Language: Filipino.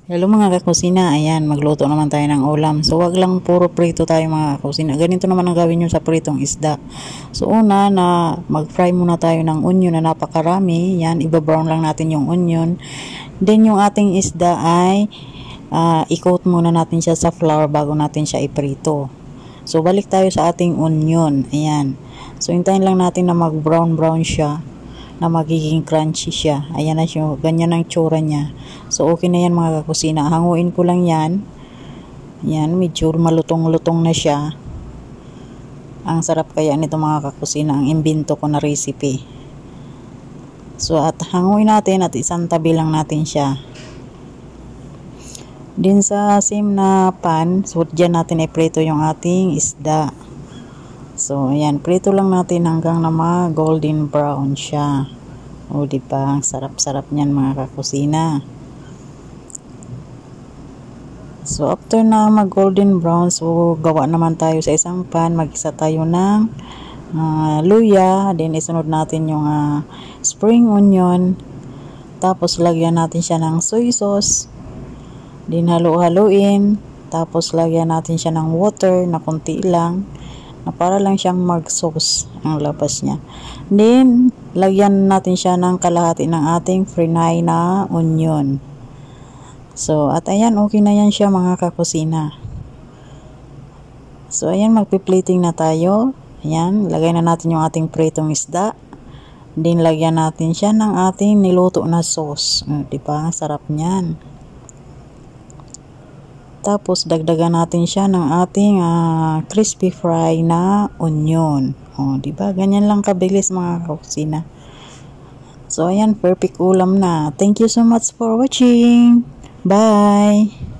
Hello mga kakusina, ayan, magluto naman tayo ng ulam. So, wag lang puro prito tayo mga kakusina. Ganito naman ang gawin nyo sa pritong isda. So, una na mag-fry muna tayo ng onion na napakarami. Yan, ibabrown lang natin yung onion. Then, yung ating isda ay i-coat muna natin siya sa flour bago natin siya iprito. So, balik tayo sa ating onion. Ayan. So, hintayin lang natin na mag-brown siya, na magiging crunchy siya. Ayan na siya, ganyan ang tsura niya. So, okay na yan mga kakusina. Hanguin ko lang yan. Yan, medyo malutong-lutong na siya. Ang sarap kaya nito mga kakusina, ang imbento ko na recipe. So, at hanguin natin at isang tabi lang natin siya. Din sa same na pan, so dyan natin iprito yung ating isda. So, ayan, prito lang natin hanggang na golden brown siya. O, diba? Ang sarap-sarap niyan mga kakusina. So, after na mag-golden brown, so, gawa naman tayo sa isang pan. Mag-isa tayo ng luya. Then, isunod natin yung spring onion. Tapos, lagyan natin siya ng soy sauce. Then, halo-haloin. Tapos, lagyan natin siya ng water na konti lang, na para lang siyang mag-sauce ang labas niya. Then, lagyan natin siya ng kalahati ng ating frinay na onion. So, at ayan, okay na yan siya mga kakusina. So, ayan, magpi-plating na tayo. Ayan, lagay na natin yung ating pritong isda. Then, lagyan natin siya ng ating niluto na sauce. Diba? Sarap niyan. Tapos, dagdagan natin siya ng ating crispy fry na onion. O, diba? Ganyan lang kabilis mga kakusina. So, ayan, perfect ulam na. Thank you so much for watching. Bye!